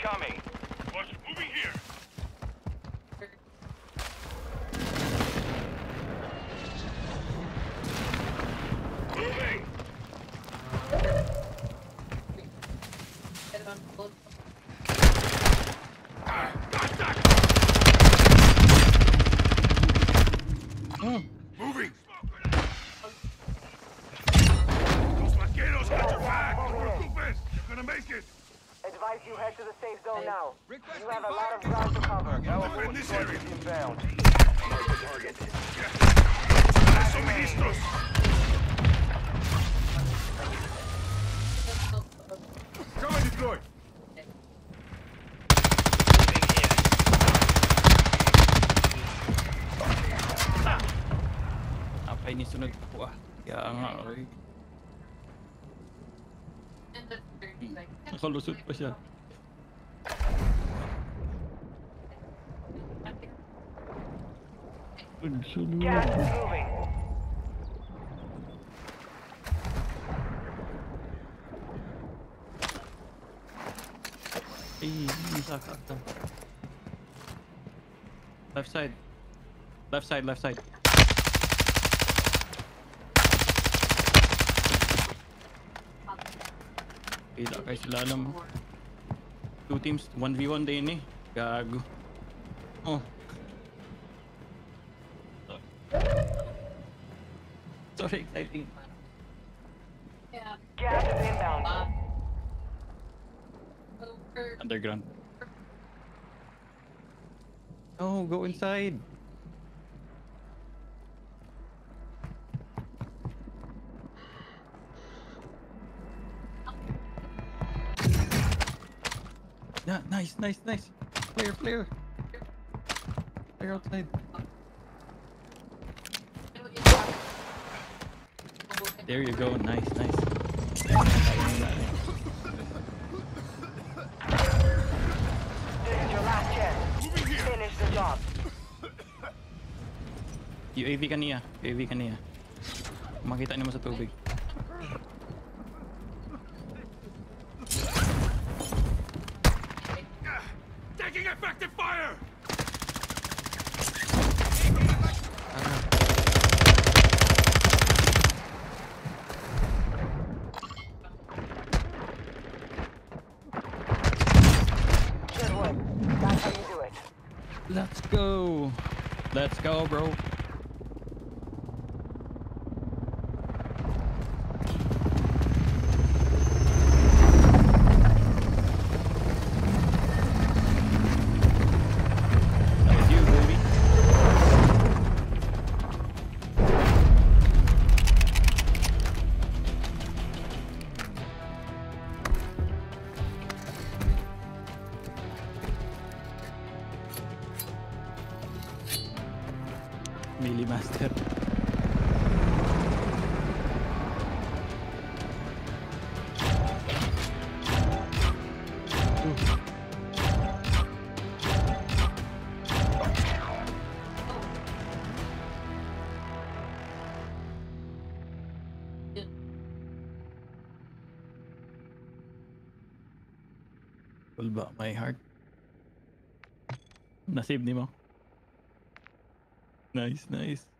incoming. Watch, moving here. Moving. Moving. Los vaqueros got your back. No preocupes. You're gonna make it. Advise you head to the safe zone now. Requesting You have a fire lot of ground to cover. Defend this area. Inbound. Mark the target. Eso, ministros. Cover deployed. Apa ini sunod? Wah, kaya nga okay. Nakalusot pa siya. Sunod. Gas is moving. Sakto. Left side. Left side, left side. Pila kayo sila alam. Two teams, 1v1 din eh. Gago. Oh. Sorry, exciting. Gas is inbound. Underground. Oh, go inside. Yeah, nice. Player. Player outside. There you go. Nice. This is your last chance. Finish the job. UAV kaniya. Makita niyo mo sa tubig. Taking effective fire. Good work. That's how you do it. Let's go, bro. That was you, baby. Melee Master. Ba my heart. Nasave ni mo. Nice.